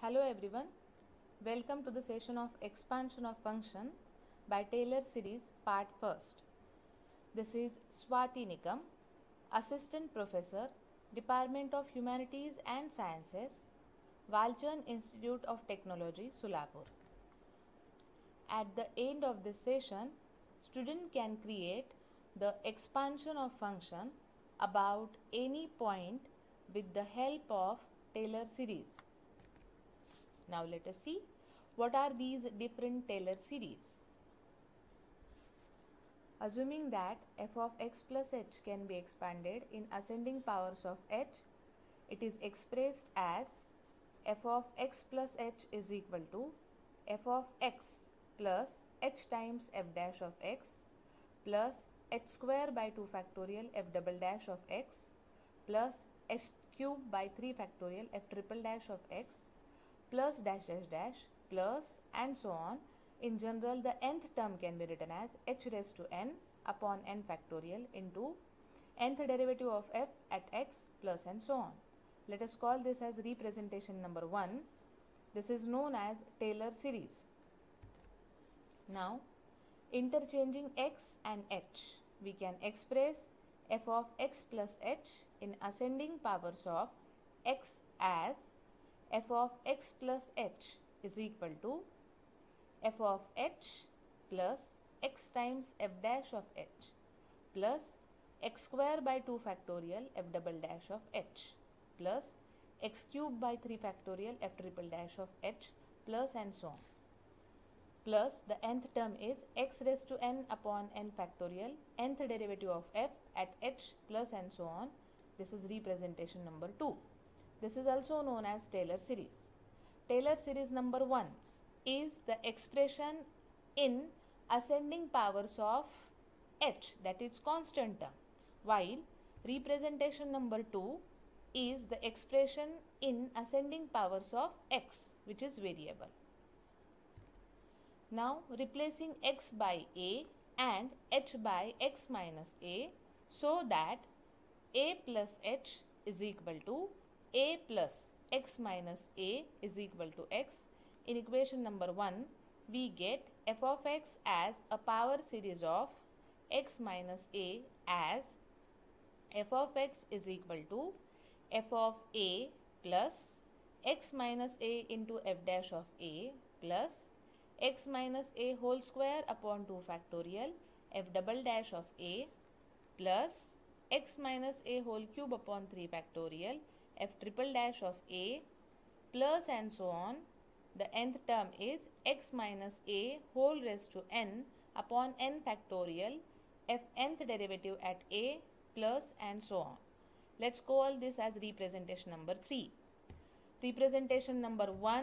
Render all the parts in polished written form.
Hello everyone, welcome to the session of Expansion of Function by Taylor Series Part 1st. This is Swati Nikam, Assistant Professor, Department of Humanities and Sciences, Walchand Institute of Technology, Solapur. At the end of this session, student can create the expansion of function about any point with the help of Taylor series. Now let us see what are these different Taylor series. Assuming that f of x plus h can be expanded in ascending powers of h, it is expressed as f of x plus h is equal to f of x plus h times f dash of x plus h square by 2 factorial f double dash of x plus h cube by 3 factorial f triple dash of x plus dash dash dash plus and so on. In general, the nth term can be written as h raised to n upon n factorial into nth derivative of f at x plus and so on. Let us call this as representation number 1. This is known as Taylor series. Now, interchanging x and h, we can express f of x plus h in ascending powers of x as f of x plus h is equal to f of h plus x times f dash of h plus x square by 2 factorial f double dash of h plus x cube by 3 factorial f triple dash of h plus and so on. Plus the nth term is x raised to n upon n factorial nth derivative of f at h plus and so on. This is representation number 2. This is also known as Taylor series. Taylor series number 1 is the expression in ascending powers of h, that is constant term, while representation number 2 is the expression in ascending powers of x, which is variable. Now replacing x by a and h by x minus a, so that a plus h is equal to a plus x minus a is equal to x. In equation number 1, we get f of x as a power series of x minus a as f of x is equal to f of a plus x minus a into f dash of a plus x minus a whole square upon 2 factorial f double dash of a plus x minus a whole cube upon 3 factorial f triple dash of a plus and so on. The nth term is x minus a whole raised to n upon n factorial f nth derivative at a plus and so on. Let's call this as representation number 3. Representation number 1,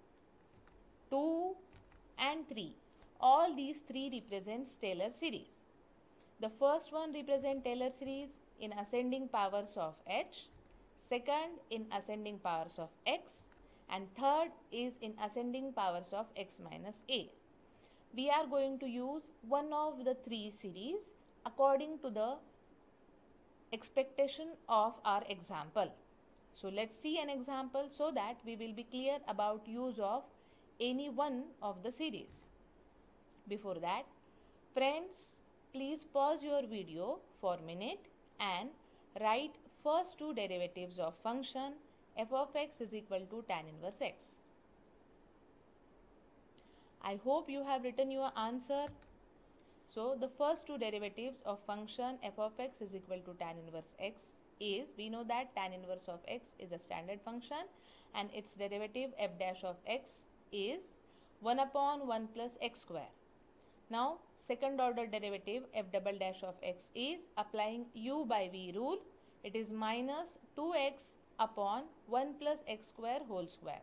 2 and 3. All these three represents Taylor series. The first one represents Taylor series in ascending powers of h, second in ascending powers of x, and third is in ascending powers of x minus a. We are going to use one of the three series according to the expectation of our example. So let's see an example so that we will be clear about use of any one of the series. Before that, friends, please pause your video for a minute and write first two derivatives of function f of x is equal to tan inverse x. I hope you have written your answer. So the first two derivatives of function f of x is equal to tan inverse x is, we know that tan inverse of x is a standard function and its derivative f dash of x is 1 upon 1 plus x square. Now second order derivative f double dash of x is, applying u by v rule, it is minus 2x upon 1 plus x square whole square.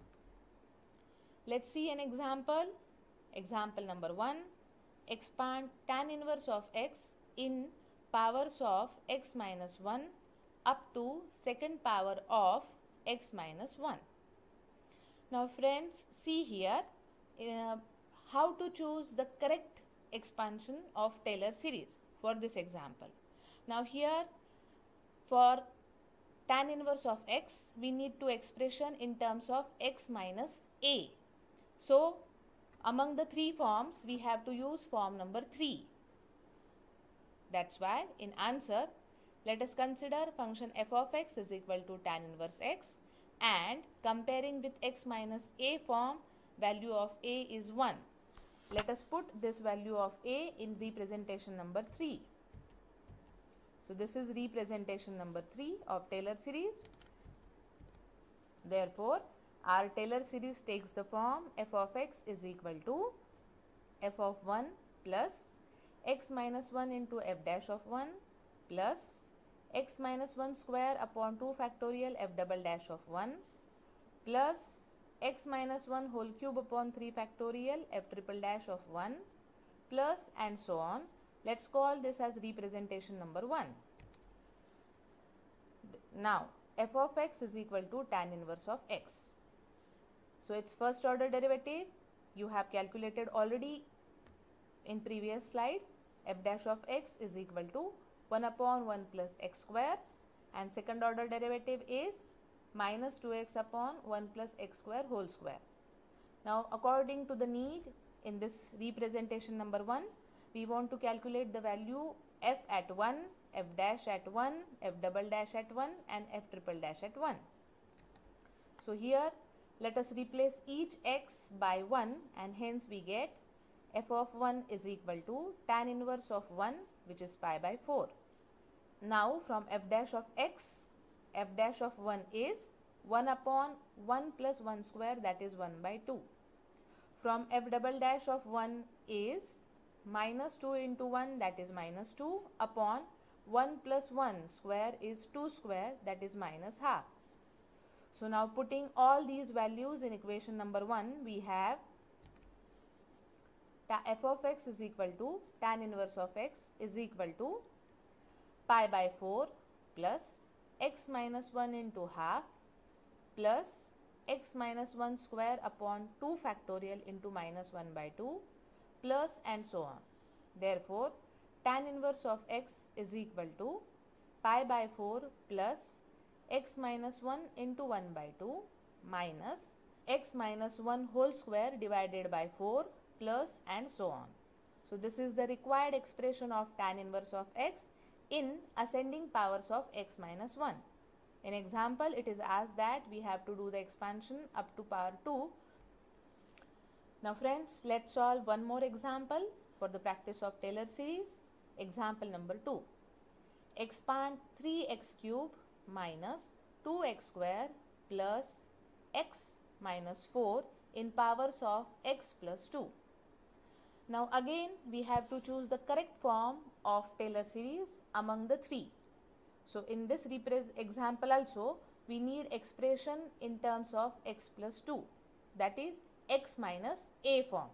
Let's see an example. Example number 1. Expand tan inverse of x in powers of x minus 1 up to second power of x minus 1. Now friends, see here how to choose the correct expansion of Taylor series for this example. Now here, for tan inverse of x, we need to expression in terms of x minus a. So, among the three forms, we have to use form number 3. That's why in answer, let us consider function f of x is equal to tan inverse x, and comparing with x minus a form, value of a is 1. Let us put this value of a in representation number 3. So this is representation number 3 of Taylor series. Therefore, our Taylor series takes the form f of x is equal to f of 1 plus x minus 1 into f dash of 1 plus x minus 1 square upon 2 factorial f double dash of 1 plus x minus 1 whole cube upon 3 factorial f triple dash of 1 plus and so on. Let's call this as representation number 1. Now, f of x is equal to tan inverse of x. So, its first order derivative you have calculated already in previous slide. F dash of x is equal to 1 upon 1 plus x square, and second order derivative is minus 2x upon 1 plus x square whole square. Now, according to the need in this representation number 1, we want to calculate the value f at 1, f dash at 1, f double dash at 1 and f triple dash at 1. So, here let us replace each x by 1, and hence we get f of 1 is equal to tan inverse of 1, which is pi by 4. Now, from f dash of x, f dash of 1 is 1 upon 1 plus 1 square, that is 1 by 2. From f double dash of 1 is minus 2 into 1, that is minus 2 upon 1 plus 1 square is 2 square, that is minus half. So, now putting all these values in equation number 1, we have f of x is equal to tan inverse of x is equal to pi by 4 plus x minus 1 into half plus x minus 1 square upon 2 factorial into minus 1 by 2 plus and so on. Therefore, tan inverse of x is equal to pi by 4 plus x minus 1 into 1 by 2 minus x minus 1 whole square divided by 4 plus and so on. So, this is the required expression of tan inverse of x in ascending powers of x minus 1. In example, it is asked that we have to do the expansion up to power 2. Now friends, let's solve one more example for the practice of Taylor series. Example number 2. Expand 3x cube minus 2x square plus x minus 4 in powers of x plus 2. Now again we have to choose the correct form of Taylor series among the three. So in this example also we need expression in terms of x plus 2, that is x minus a form.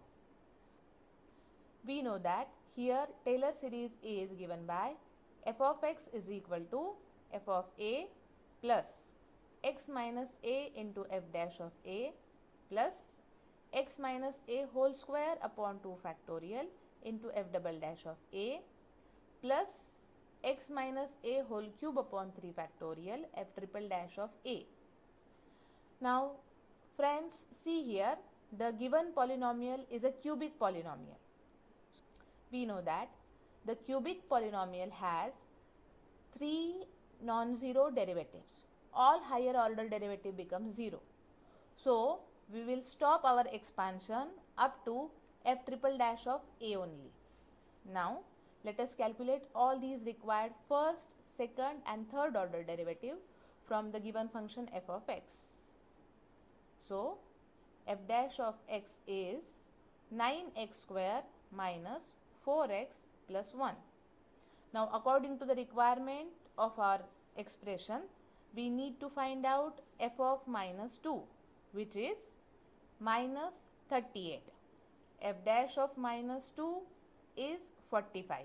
We know that here Taylor series A is given by f of x is equal to f of a plus x minus a into f dash of a plus x minus a whole square upon 2 factorial into f double dash of a plus x minus a whole cube upon 3 factorial f triple dash of a. Now friends, see here, the given polynomial is a cubic polynomial. We know that the cubic polynomial has 3 non-zero derivatives. All higher order derivative becomes 0. So we will stop our expansion up to f triple dash of a only. Now let us calculate all these required first, second and third order derivative from the given function f of x. So f dash of x is 9x square minus 4x plus 1. Now according to the requirement of our expression, we need to find out f of minus 2, which is minus 38. F dash of minus 2 is 45.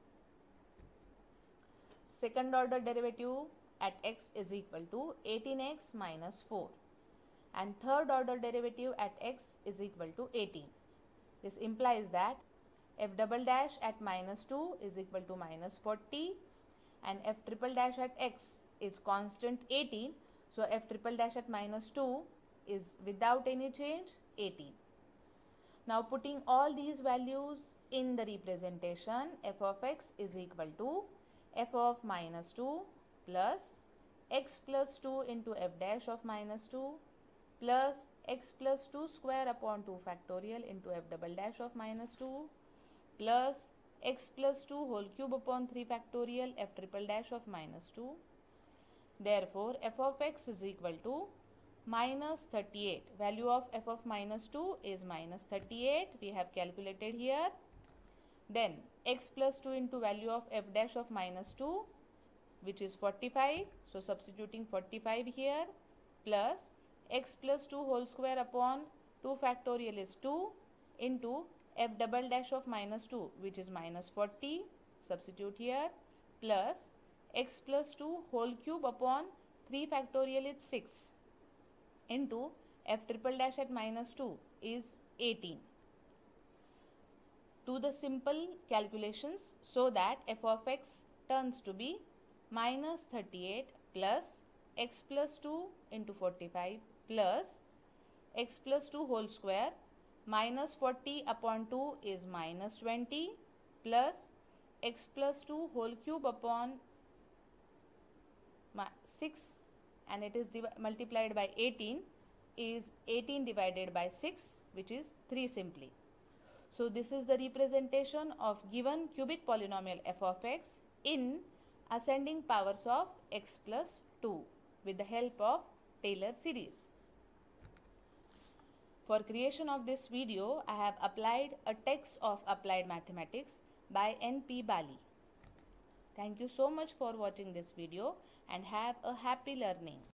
Second order derivative at x is equal to 18x minus 4. And third order derivative at x is equal to 18. This implies that f double dash at minus 2 is equal to minus 40 and f triple dash at x is constant 18. So f triple dash at minus 2 is without any change 18. Now putting all these values in the representation, f of x is equal to f of minus 2 plus x plus 2 into f dash of minus 2 plus x plus 2 square upon 2 factorial into f double dash of minus 2 plus x plus 2 whole cube upon 3 factorial f triple dash of minus 2. Therefore, f of x is equal to minus 38. Value of f of minus 2 is minus 38. We have calculated here. Then x plus 2 into value of f dash of minus 2, which is 45. So substituting 45 here, plus x plus 2 whole square upon 2 factorial is 2 into f double dash of minus 2, which is minus 40. Substitute here, plus x plus 2 whole cube upon 3 factorial is 6 into f triple dash at minus 2 is 18. Do the simple calculations so that f of x turns to be minus 38 plus x plus 2 into 45 plus x plus 2 whole square minus 40 upon 2 is minus 20 plus x plus 2 whole cube upon 6 and it is multiplied by 18 is 18 divided by 6, which is 3 simply. So this is the representation of given cubic polynomial f of x in ascending powers of x plus 2 with the help of Taylor series. For creation of this video, I have applied a text of Applied Mathematics by N.P. Bali. Thank you so much for watching this video and have a happy learning.